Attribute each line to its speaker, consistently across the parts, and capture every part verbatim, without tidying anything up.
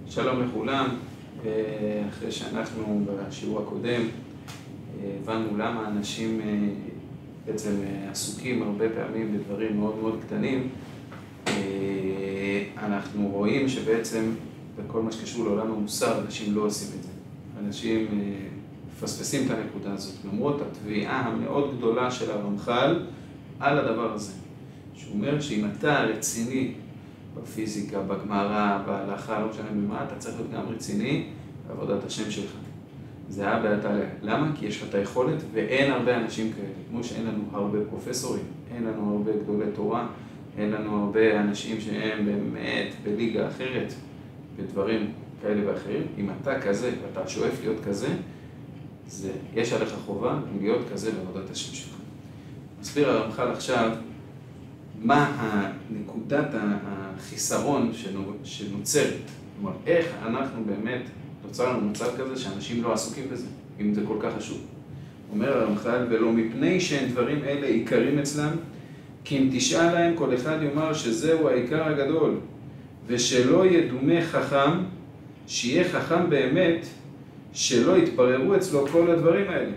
Speaker 1: שלום לכולם, אחרי שאנחנו בשיעור הקודם הבנו למה אנשים בעצם עסוקים הרבה פעמים בדברים מאוד מאוד קטנים, אנחנו רואים שבעצם בכל מה שקשור לעולם המוסר אנשים לא עושים את זה. אנשים מפספסים את הנקודה הזאת, למרות התביעה המאוד גדולה של הרמח"ל על הדבר הזה. שהוא אומר שאם אתה רציני בפיזיקה, בגמרא, בהלכה, לא משנה במה, אתה צריך להיות גם רציני בעבודת השם שלך. זה היה בעתליה. למה? כי יש לך את היכולת ואין הרבה אנשים כאלה. כמו שאין לנו הרבה פרופסורים, אין לנו הרבה גדולי תורה, אין לנו הרבה אנשים שהם באמת בליגה אחרת, בדברים כאלה ואחרים. אם אתה כזה ואתה שואף להיות כזה, זה, יש עליך חובה להיות כזה בעבודת השם שלך. מסביר הרמח"ל עכשיו מה הנקודת החיסרון שנוצרת. כלומר, איך אנחנו באמת נוצר לנו מצב כזה שאנשים לא עסוקים בזה, אם זה כל כך חשוב. אומר הרמח"ל, ולא מפני שאין דברים אלה עיקרים אצלם, כי אם תשאל להם כל אחד יאמר שזהו העיקר הגדול, ושלא ידומה חכם, שיהיה חכם באמת, שלא יתבררו אצלו כל הדברים האלה.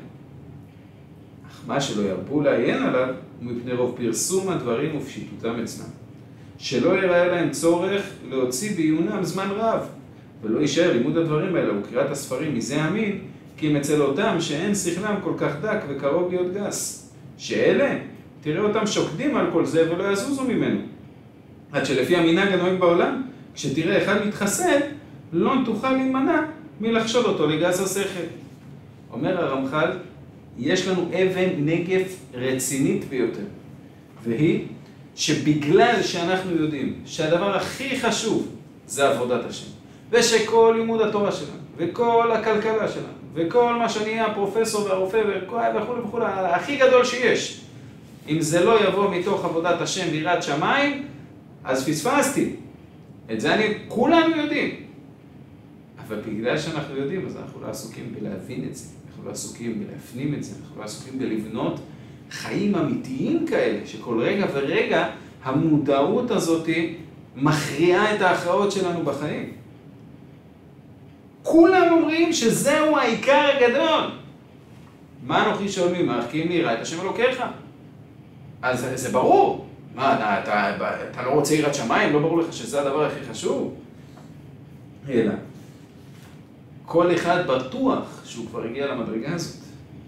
Speaker 1: אך מה שלא ירבו לעיין עליו, מפני רוב פרסום הדברים ופשיטותם אצלם. שלא יראה להם צורך להוציא בעיונם זמן רב, ולא יישאר לימוד הדברים האלה וקריאת הספרים מזה המין, כי אם אצל אותם שאין שכלם כל כך דק וקרוב להיות גס. שאלה, תראה אותם שוקדים על כל זה ולא יזוזו ממנו. עד שלפי המנהג הנוהג בעולם, כשתראה אחד מתחסד, לא תוכל להימנע מלחשוד אותו לגס השכל. אומר הרמח"ל, יש לנו אבן נגף רצינית ביותר, והיא שבגלל שאנחנו יודעים שהדבר הכי חשוב זה עבודת השם, ושכל לימוד התורה שלנו, וכל הכלכלה שלנו, וכל מה שנהיה הפרופסור והרופא וכו' וכו', הכי גדול שיש, אם זה לא יבוא מתוך עבודת השם ויראת שמיים, אז פספסתי. את זה אני, כולנו יודעים. אבל בגלל שאנחנו יודעים, אז אנחנו לא עסוקים בלהבין את זה. אנחנו לא עסוקים בלהפנים את זה, אנחנו לא עסוקים בלבנות חיים אמיתיים כאלה, שכל רגע ורגע המודעות הזאת מכריעה את ההכרעות שלנו בחיים. כולם אומרים שזהו העיקר הגדול. מה אנוכי שואלים ממך? כי אם נראה את השם אלוקיך. אז זה, זה ברור. מה, אתה, אתה, אתה לא רוצה יראת שמיים? לא ברור לך שזה הדבר הכי חשוב? אלא. כל אחד בטוח שהוא כבר הגיע למדרגה הזאת.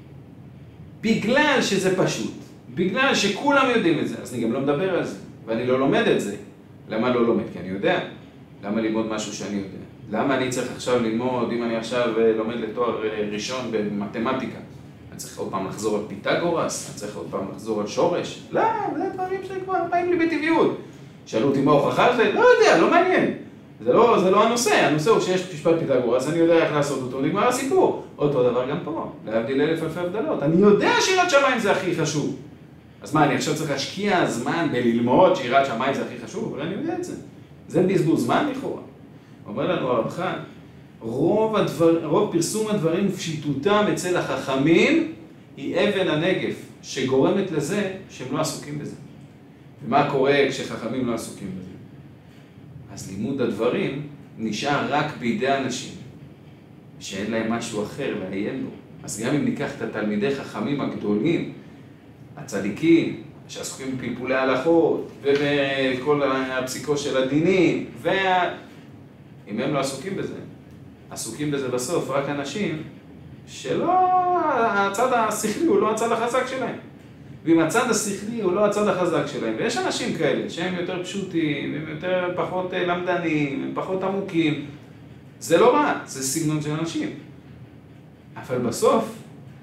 Speaker 1: בגלל שזה פשוט, בגלל שכולם יודעים את זה, אז אני גם לא מדבר על זה, ואני לא לומד את זה. למה לא לומד? כי אני יודע. למה ללמוד משהו שאני יודע? למה אני צריך עכשיו ללמוד, אם אני עכשיו לומד לתואר ראשון במתמטיקה? אני צריך עוד פעם לחזור על פיתגורס? אני צריך עוד פעם לחזור על שורש? לא, זה דברים שכבר באים לי בטבעיות. שאלו אותי מה הוכחה זה? לא יודע, לא מעניין. זה לא, זה לא הנושא, הנושא הוא שיש משפט פיתגורס, אני יודע איך לעשות אותו, נגמר הסיפור. אותו דבר גם פה, להבדיל אלף אלפי הבדלות. אני יודע שיראת שמיים זה הכי חשוב. אז מה, אני עכשיו צריך להשקיע זמן בללמוד שיראת שמיים זה הכי חשוב? אבל אני יודע את זה. זה בזבוז זמן לכאורה. אומר לנו הרמח"ל, רוב, הדבר, רוב פרסום הדברים ופשיטותם אצל החכמים היא אבן הנגף שגורמת לזה שהם לא עסוקים בזה. ומה קורה כשחכמים לא עסוקים בזה? אז לימוד הדברים נשאר רק בידי אנשים שאין להם משהו אחר לעיין בו. אז גם אם ניקח את התלמידי חכמים הגדולים, הצדיקים, שעסוקים בפלפולי ההלכות ובכל הפסיקו של הדינים, וה... אם הם לא עסוקים בזה, עסוקים בזה בסוף רק אנשים שלא, הצד השכלי הוא לא הצד החזק שלהם. ואם הצד השכלי הוא לא הצד החזק שלהם, ויש אנשים כאלה שהם יותר פשוטים, הם יותר פחות למדנים, הם פחות עמוקים, זה לא רע, זה סגנון של אנשים. אבל בסוף,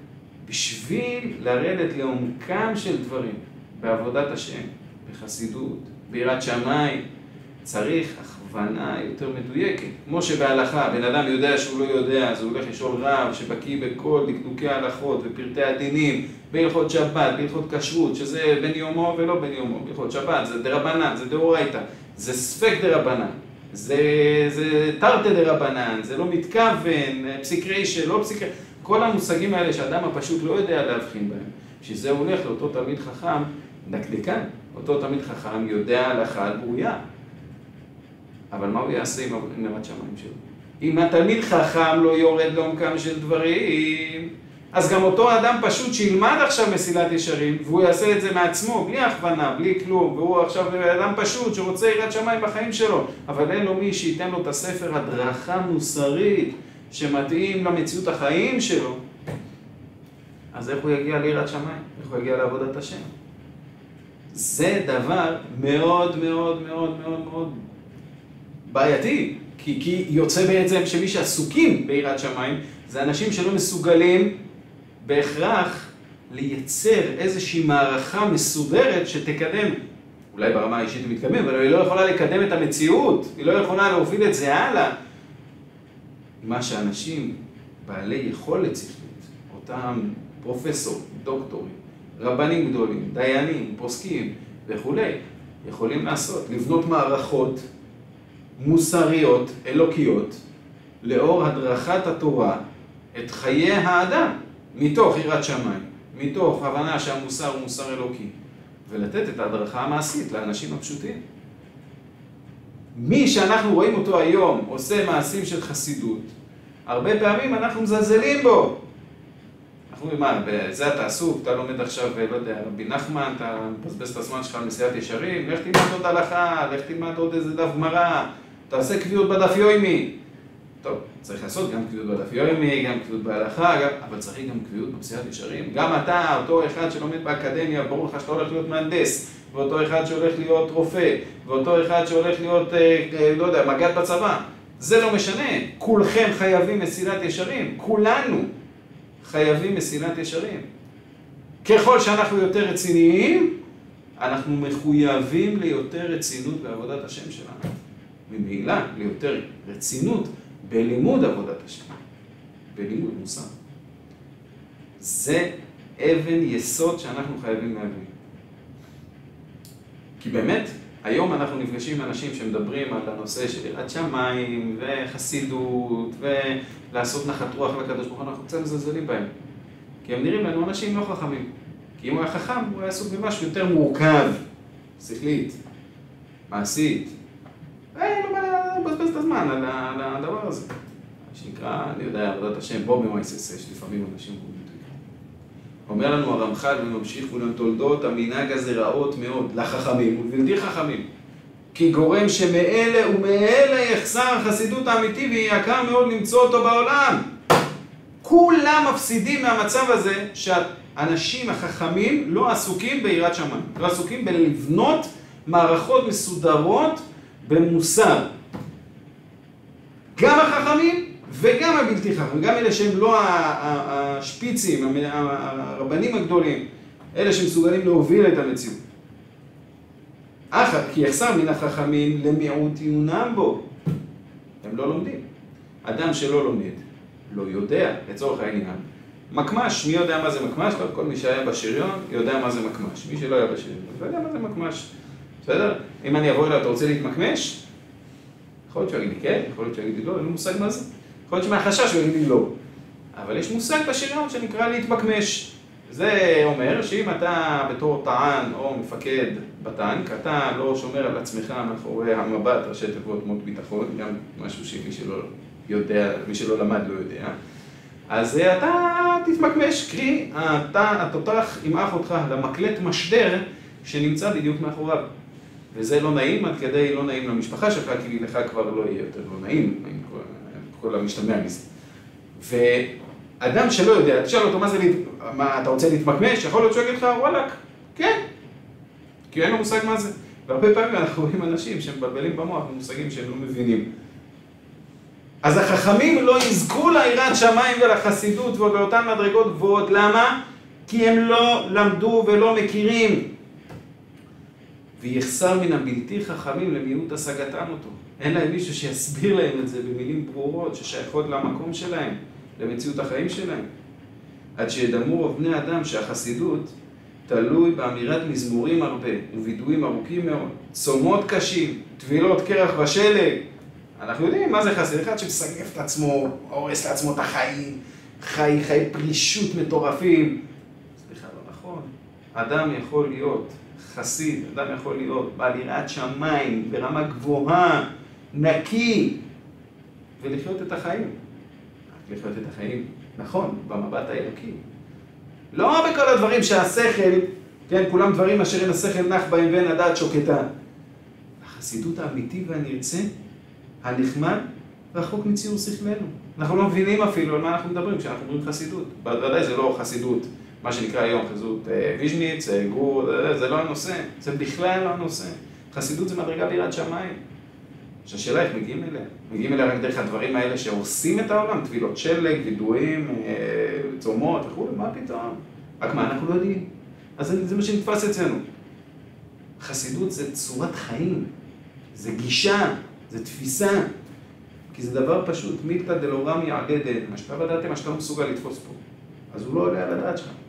Speaker 1: בשביל לרדת לעומקם של דברים, בעבודת השם, בחסידות, ביראת שמיים, צריך הכוונה יותר מדויקת. כמו שבהלכה, בן אדם יודע שהוא לא יודע, אז הוא הולך לשאול רב שבקיא בכל דקדוקי ההלכות ופרטי הדינים, בהלכות שבת, בהלכות כשרות, שזה בין יומו ולא בין יומו. בהלכות שבת, זה דרבנן, זה דאורייתא, זה ספק דרבנן, זה, זה תרתי דרבנן, זה לא מתכוון, פסיק רישא, לא פסיק רישא. כל המושגים האלה שאדם הפשוט לא יודע להבחין בהם, שזה הולך לאותו תלמיד חכם דקדקן. אותו תלמיד חכם יודע הלכה על ברויה. אבל מה הוא יעשה עם יראת שמיים שלו? אם התלמיד חכם לא יורד לעומקם של דברים, אז גם אותו אדם פשוט שילמד עכשיו מסילת ישרים, והוא יעשה את זה מעצמו, בלי הכוונה, בלי כלום, והוא עכשיו אדם פשוט שרוצה יראת שמיים בחיים שלו, אבל אין לו מי שייתן לו את הספר הדרכה מוסרית שמתאים למציאות החיים שלו, אז איך הוא יגיע ליראת שמיים? איך הוא יגיע לעבודת השם? זה דבר מאוד מאוד מאוד מאוד מאוד בעייתי, כי, כי יוצא בעצם שמי שעסוקים ביראת שמיים זה אנשים שלא מסוגלים בהכרח לייצר איזושהי מערכה מסודרת שתקדם, אולי ברמה האישית היא מתקדמת, אבל היא לא יכולה לקדם את המציאות, היא לא יכולה להוביל את זה הלאה. מה שאנשים בעלי יכולת שכלית, אותם פרופסור, דוקטורים, רבנים גדולים, דיינים, פוסקים וכולי, יכולים לעשות, לבנות מערכות מוסריות, אלוקיות, לאור הדרכת התורה, את חיי האדם, מתוך יראת שמיים, מתוך הבנה שהמוסר הוא מוסר אלוקי, ולתת את ההדרכה המעשית לאנשים הפשוטים. מי שאנחנו רואים אותו היום עושה מעשים של חסידות, הרבה פעמים אנחנו מזלזלים בו. אנחנו אומרים, מה, בזה אתה עסוק, אתה לומד עכשיו, לא יודע, רבי נחמן, אתה מבזבז את הזמן שלך על מסילת ישרים, לך תלמד עוד הלכה, לך תלמד עוד איזה דף גמרא, תעשה קביעות בדף יומי. טוב, צריך לעשות גם קביעות בדף יומי, גם קביעות בהלכה, גם... אבל צריך גם קביעות במסילת ישרים. גם אתה, אותו אחד שלומד באקדמיה, ברור לך שאתה הולך להיות מהנדס, ואותו אחד שהולך להיות רופא, ואותו אחד שהולך להיות, אה, לא יודע, מג"ד בצבא. זה לא משנה, כולכם חייבים מסילת ישרים, כולנו חייבים מסילת ישרים. ככל שאנחנו יותר רציניים, אנחנו מחויבים ליותר רצינות בעבודת השם שלנו. ממילא ליותר רצינות בלימוד עבודת השם, בלימוד מוסר. זה אבן יסוד שאנחנו חייבים להבין. כי באמת, היום אנחנו נפגשים עם אנשים שמדברים על הנושא של יראת שמיים וחסידות ולעשות נחת רוח לקדוש ברוך הוא, אנחנו קצת מזלזלים בהם. כי הם נראים לנו אנשים לא חכמים. כי אם הוא היה חכם, הוא היה עסוק במשהו יותר מורכב, שכלית, מעשית. אין לו מה לבזבז את הזמן על הדבר הזה. שנקרא, אני יודע, עבודת השם, בוא במייסס, יש לפעמים אנשים הוא ביטוי. אומר לנו הרמח"ל וממשיך ולהם תולדות, המנהג הזה רעות מאוד לחכמים ולבלתי חכמים. כי גורם שמאלה ומאלה יחסר החסידות האמיתי ויקר מאוד למצוא אותו בעולם. כולם מפסידים מהמצב הזה שהאנשים החכמים לא עסוקים ביראת שמיים, לא עסוקים בלבנות מערכות מסודרות במוסר. גם החכמים וגם הבלתי חכמים, גם אלה שהם לא השפיצים, הרבנים הגדולים, אלה שמסוגלים להוביל את המציאות. אחת, כי יחסר מן החכמים למיעוט עיונם בו. הם לא לומדים. אדם שלא לומד, לא יודע, לצורך העניין. מקמש, מי יודע מה זה מקמש? לא, כל מי שהיה בשריון יודע מה זה מקמש. מי שלא היה בשריון, לא יודע מה זה מקמש. בסדר? אם אני אבוא אליו, אתה רוצה להתמקמש? יכול להיות שהוא יגיד לי כן, יכול להיות שהוא יגיד לי לא, אין לי מושג מה זה. יכול להיות שמהחשש הוא יגיד לי לא. אבל יש מושג בשריון שנקרא להתמקמש. זה אומר שאם אתה בתור טען או מפקד בטנק, אתה לא שומר על עצמך מאחורי המבט, ראשי תיבות מות ביטחון, גם משהו שמי שלא יודע, מי שלא למד לא יודע, אז אתה תתמקמש, קרי, אתה התותח ימעך אותך למקלט משדר שנמצא בדיוק מאחוריו. וזה לא נעים, עד כדי לא נעים למשפחה שלך, כי לך כבר לא יהיה יותר לא נעים, עם כל, כל המשתמע מזה. ואדם שלא יודע, תשאל אותו מה זה, מה, אתה רוצה להתמקמש? יכול להיות שהוא יגיד לך, וואלק, כן, כי אין לו מושג מה זה. והרבה פעמים אנחנו רואים אנשים שמבלבלים במוח במושגים שהם לא מבינים. אז החכמים לא יזכו ליראת שמיים ולחסידות ולאותן מדרגות גבוהות. למה? כי הם לא למדו ולא מכירים. ויחסר מן הבלתי חכמים למיעוט השגתם אותו. אין להם מישהו שיסביר להם את זה במילים ברורות ששייכות למקום שלהם, למציאות החיים שלהם. עד שידמו רוב בני אדם שהחסידות תלוי באמירת מזמורים הרבה ובידועים ארוכים מאוד, צומות קשים, טבילות קרח ושלג. אנחנו יודעים מה זה חסיד, אחד שמסגף את עצמו, הורס לעצמו את החיים, חי, חי פרישות מטורפים. סליחה, לא נכון. אדם יכול להיות חסיד, אדם יכול להיות בעל יראת שמיים ברמה גבוהה, נקי, ולחיות את החיים. לחיות את החיים, נכון, במבט האלוקי. לא בכל הדברים שהשכל, כן, כולם דברים אשר אין השכל נח בהם ואין הדעת שוקטה. החסידות האמיתי והנרצה, הנחמד, רחוק מציור שכלנו. אנחנו לא מבינים אפילו על מה אנחנו מדברים כשאנחנו אומרים חסידות. בוודאי זה לא חסידות, מה שנקרא היום חסידות ויז'ניץ, גור, זה לא הנושא, זה בכלל לא הנושא. חסידות זה מדרגה ביראת שמיים. שהשאלה איך מגיעים אליה? מגיעים אליה רק דרך הדברים האלה שהורסים את העולם, תפילות שלג, וידועים, צומות וכו', מה פתאום? רק מה אנחנו לא יודעים. אז זה מה שנתפס אצלנו. חסידות זה צורת חיים, זה גישה, זה תפיסה. כי זה דבר פשוט, מילתא דלעולם יעדדן, מה שאתה בדעתם, מה שאתה לא מסוגל לתפוס פה. אז הוא לא עולה על הדעת שלך.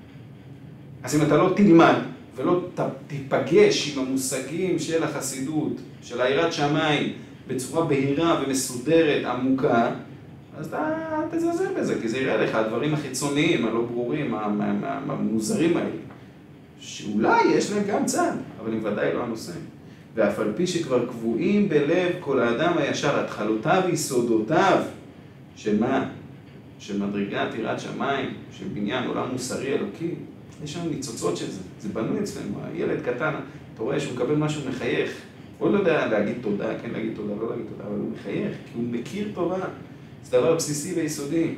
Speaker 1: אז אם אתה לא תלמד ולא תיפגש עם המושגים של החסידות, של היראת שמיים, בצורה בהירה ומסודרת, עמוקה, אז אתה תזלזל בזה, כי זה יראה לך, הדברים החיצוניים, הלא ברורים, המוזרים האלה, שאולי יש להם גם צד, אבל הם ודאי לא הנושא. ואף על פי שכבר קבועים בלב כל האדם הישר, התחלותיו ויסודותיו, של מה? של מדרגת יראת שמיים, של בניין עולם מוסרי אלוקי, יש לנו ניצוצות של זה, זה בנוי אצלנו, הילד קטן, אתה רואה שהוא מקבל משהו מחייך, הוא לא יודע להגיד תודה, כן להגיד תודה, לא להגיד תודה, אבל הוא מחייך, כי הוא מכיר טובה, זה דבר בסיסי ויסודי.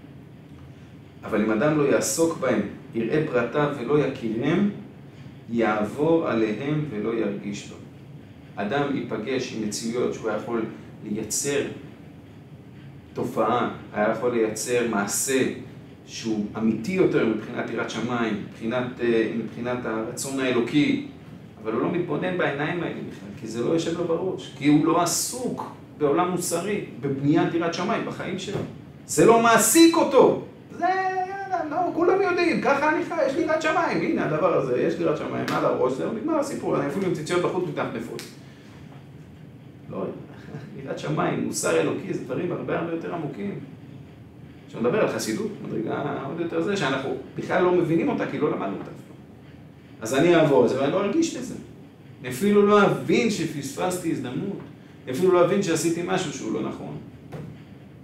Speaker 1: אבל אם אדם לא יעסוק בהם, יראה פרטיו ולא יכירם, יעבור עליהם ולא ירגיש לו. אדם ייפגש עם מציאויות שהוא יכול לייצר תופעה, היה יכול לייצר מעשה שהוא אמיתי יותר מבחינת יראת שמיים, מבחינת, מבחינת הרצון האלוקי, אבל הוא לא מתבונן בעיניים האלה בכלל, כי זה לא יושב לו בראש, כי הוא לא עסוק בעולם מוסרי, בבניית יראת שמיים, בחיים שלו. זה לא מעסיק אותו. זה, לא, כולם יודעים, ככה אני חי, יש לי יראת שמיים, הנה הדבר הזה, יש לי יראת שמיים, על הראש, זה נגמר הסיפור, אני אפילו עם ציציות בחוץ מתנפנפות. לא, יראת שמיים, מוסר אלוקי, זה דברים הרבה הרבה יותר עמוקים. כשנדבר על חסידות, מדרגה עוד יותר זה, שאנחנו בכלל לא מבינים אותה, כי לא למדנו אותה. אז אני אעבור את זה, ואני לא ארגיש לזה. אני אפילו לא אבין שפספסתי הזדמנות. אני אפילו לא אבין שעשיתי משהו שהוא לא נכון.